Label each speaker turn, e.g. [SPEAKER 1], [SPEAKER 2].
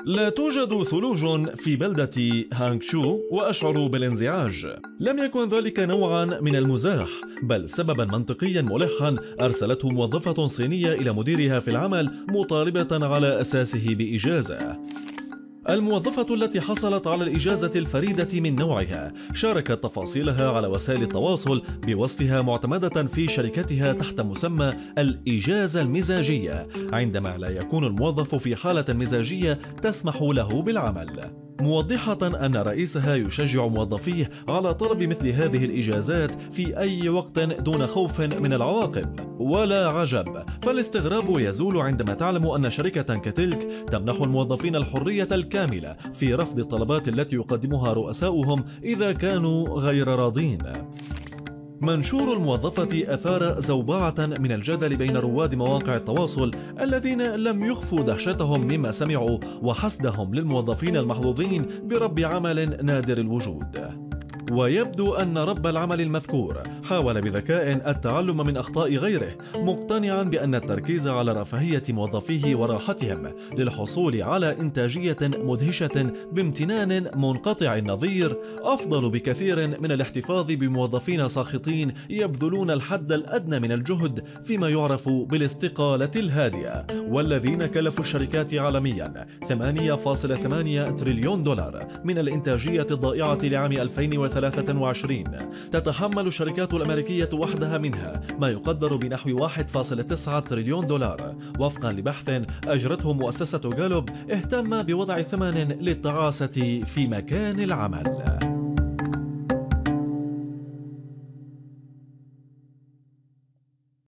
[SPEAKER 1] لا توجد ثلوج في بلدة هانغشو وأشعر بالانزعاج. لم يكن ذلك نوعا من المزاح، بل سببا منطقيا ملحا أرسلته موظفة صينية إلى مديرها في العمل مطالبة على أساسه بإجازة. الموظفة التي حصلت على الإجازة الفريدة من نوعها شاركت تفاصيلها على وسائل التواصل بوصفها معتمدة في شركتها تحت مسمى الإجازة المزاجية، عندما لا يكون الموظف في حالة مزاجية تسمح له بالعمل، موضحة أن رئيسها يشجع موظفيه على طلب مثل هذه الإجازات في أي وقت دون خوف من العواقب. ولا عجب، فالاستغراب يزول عندما تعلم أن شركة كتلك تمنح الموظفين الحرية الكاملة في رفض الطلبات التي يقدمها رؤساؤهم إذا كانوا غير راضين. منشور الموظفة أثار زوبعة من الجدل بين رواد مواقع التواصل الذين لم يخفوا دهشتهم مما سمعوا وحسدهم للموظفين المحظوظين برب عمل نادر الوجود. ويبدو أن رب العمل المذكور حاول بذكاء التعلم من أخطاء غيره، مقتنعا بأن التركيز على رفاهية موظفيه وراحتهم للحصول على إنتاجية مدهشة بامتنان منقطع النظير أفضل بكثير من الاحتفاظ بموظفين ساخطين يبذلون الحد الأدنى من الجهد فيما يعرف بالاستقالة الهادئة، والذين كلفوا الشركات عالميا 8.8 تريليون دولار من الإنتاجية الضائعة لعام 2023. تتحمل الشركات الأمريكية وحدها منها ما يقدر بنحو 1.9 تريليون دولار، وفقا لبحث أجرته مؤسسة جالوب اهتم بوضع ثمن للتعاسة في مكان العمل.